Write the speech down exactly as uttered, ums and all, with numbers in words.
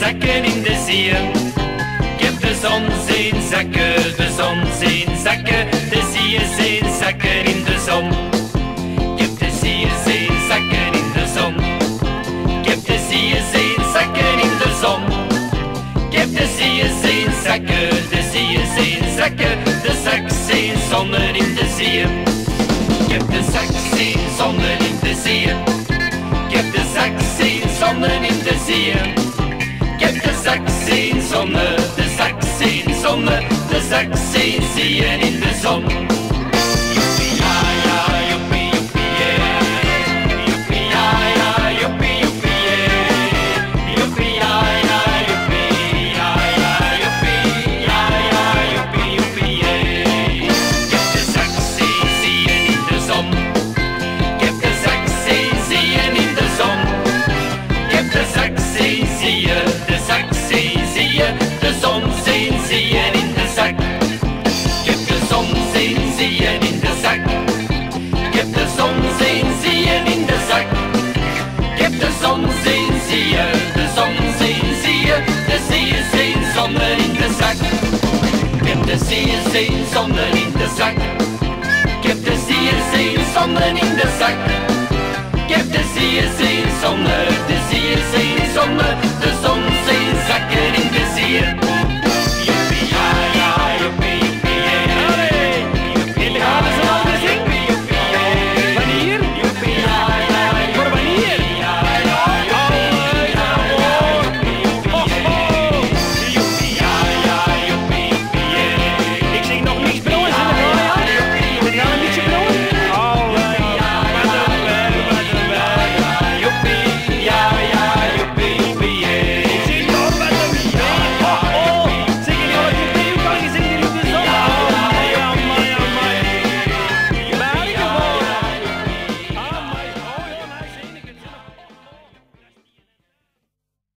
zakken in de zee. Ik heb de zon zien zakken, de zon zien zakken, de zee zien zakken in de zon. Ik heb de zee zien zakken in de zon. Ik heb de zee zien zakken in de zon. Ik heb de zee zien zakken, de zee zien zakken, de zak zien zonnen in de zee. Ik heb de zak zien zonnen in de zee. Ik heb de zak zien zonnen in de zee. Ik heb de zak zien zonnen, de zak zien zonnen, de zak zien zien in de zon. Joepie ja ja, joepie joepie yeah. Joepie ja ja, joepie joepie yeah. Joepie ja ja, joepie ja ja, joepie ja ja, joepie joepie yeah. Ik heb de zak zien zien in de zon. Ik heb de zak zien zien in de zon. Ik heb de zak zien zien, de zak zien zien, de zon zien zien in de zak. Ik heb de zon zien zien in de zak. Ik heb de zon zien zien in de zak. Ik heb de zon zien zien, de zon zien zien, de zee zien zonnen in de zak. Ik heb de zee zien zonnen in de zak. Ik heb de zee zien zonnen in de zak. Ik heb de zee zien zonnen, de zee zien zonnen, de zon zien zakken in de zee.